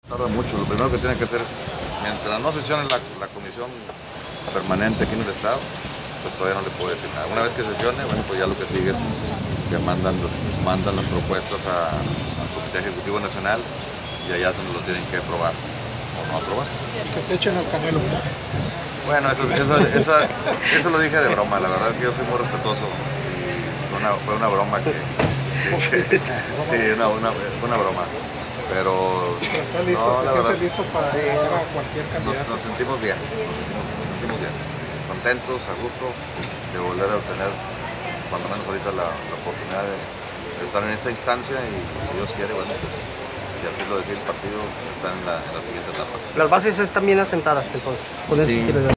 Tarda mucho, lo primero que tiene que hacer es, mientras no sesione la comisión permanente aquí en el estado, pues todavía no le puedo decir nada. Una vez que sesione, bueno, pues ya lo que sigue es que mandan las propuestas al Comité Ejecutivo Nacional y allá es donde lo tienen que aprobar o no aprobar. Que te echen al Canelo. Bueno, eso lo dije de broma, la verdad es que yo soy muy respetuoso y fue una broma sí, una broma. Pero ¿Estás listo? no, ¿Te la sientes verdad, listo para sí, llegar a cualquier candidato? nos sentimos bien, contentos, a gusto de volver a obtener, cuando menos ahorita, la oportunidad de estar en esta instancia y si Dios quiere, bueno, pues, y así lo decide el partido, está en la siguiente etapa. Las bases están bien asentadas entonces. Con eso Sí. quiero decir.